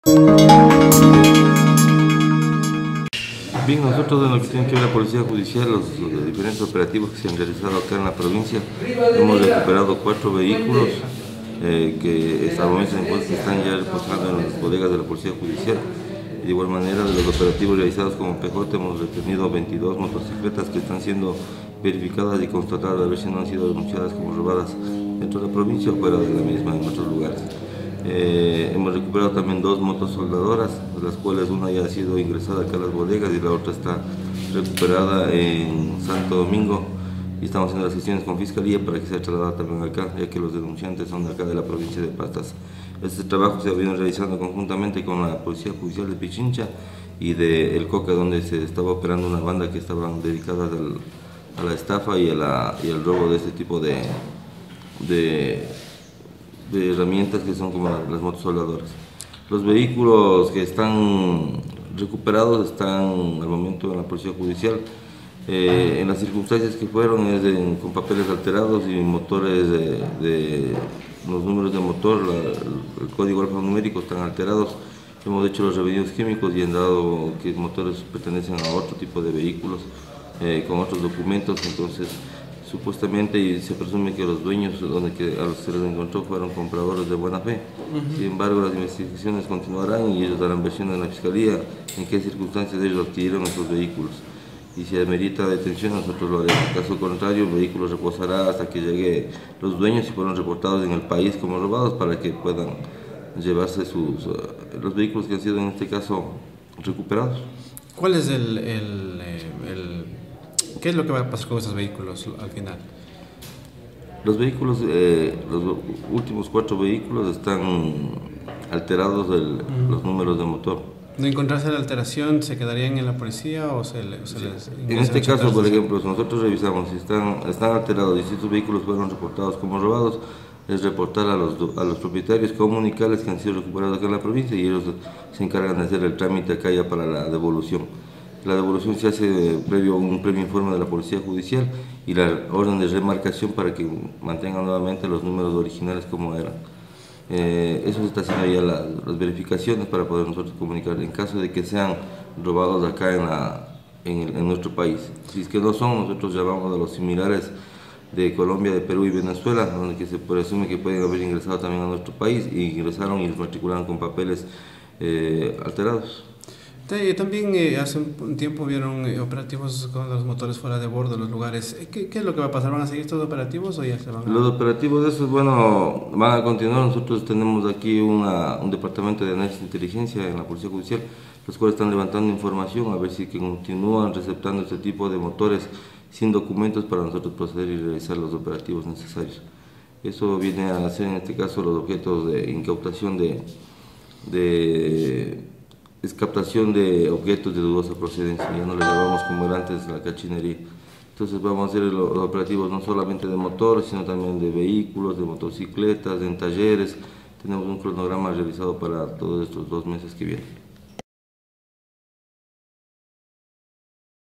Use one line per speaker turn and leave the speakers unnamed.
Bien, nosotros en lo que tiene que ver la Policía Judicial, los diferentes operativos que se han realizado acá en la provincia, hemos recuperado 4 vehículos que hasta el momento están ya reposando en las bodegas de la Policía Judicial. De igual manera, de los operativos realizados como PJ hemos retenido 22 motocicletas que están siendo verificadas y constatadas a ver si no han sido denunciadas como robadas dentro de la provincia o fuera de la misma en otros lugares. Hemos recuperado también 2 motos soldadoras, de las cuales una ya ha sido ingresada acá a las bodegas y la otra está recuperada en Santo Domingo, y estamos haciendo las gestiones con Fiscalía para que sea trasladada también acá, ya que los denunciantes son de acá de la provincia de Pastaza. Este trabajo se ha venido realizando conjuntamente con la Policía Judicial de Pichincha y de El Coca, donde se estaba operando una banda que estaban dedicadas a la estafa y al robo de este tipo de herramientas que son como las motos soldadoras. Los vehículos que están recuperados están al momento en la Policía Judicial. En las circunstancias que fueron con papeles alterados y motores los números de motor, el código alfanumérico están alterados. Hemos hecho los revisores químicos y han dado que los motores pertenecen a otro tipo de vehículos con otros documentos. Entonces, supuestamente se presume que los dueños a los que se les encontró fueron compradores de buena fe. Sin embargo, las investigaciones continuarán y ellos darán versión a la Fiscalía en qué circunstancias ellos adquirieron esos vehículos. Y si amerita detención, nosotros lo haremos. En caso contrario, el vehículo reposará hasta que lleguen los dueños y fueron reportados en el país como robados para que puedan llevarse los vehículos que han sido en este caso recuperados.
¿Cuál es qué es lo que va a pasar con esos vehículos al final?
Los vehículos, los últimos 4 vehículos están alterados los números de motor.
¿No encontrarse la alteración, se quedarían en la policía o se les
en este caso, por ejemplo, si nosotros revisamos si están alterados y si estos vehículos fueron reportados como robados, es reportar a los propietarios, comunicarles que han sido recuperados acá en la provincia y ellos se encargan de hacer el trámite acá ya para la devolución. La devolución se hace previo a un previo informe de la Policía Judicial y la orden de remarcación para que mantengan nuevamente los números originales como eran. Eso se está haciendo ya las verificaciones para poder nosotros comunicar en caso de que sean robados acá en nuestro país. Si es que no son, nosotros llamamos a los similares de Colombia, de Perú y Venezuela, donde se presume que pueden haber ingresado también a nuestro país y ingresaron y los matricularon con papeles alterados.
También hace un tiempo vieron operativos con los motores fuera de bordo en los lugares. ¿Qué es lo que va a pasar? ¿Van a seguir estos operativos o ya se van a...?
Los operativos de esos, bueno, van a continuar. Nosotros tenemos aquí un departamento de análisis de inteligencia en la Policía Judicial, los cuales están levantando información a ver si continúan receptando este tipo de motores sin documentos para nosotros proceder y realizar los operativos necesarios. Eso viene a ser en este caso los objetos de incautación es captación de objetos de dudosa procedencia, ya no le llamamos como era antes la cachinería. Entonces vamos a hacer los operativos no solamente de motores, sino también de vehículos, de motocicletas, en talleres. Tenemos un cronograma realizado para todos estos 2 meses que vienen.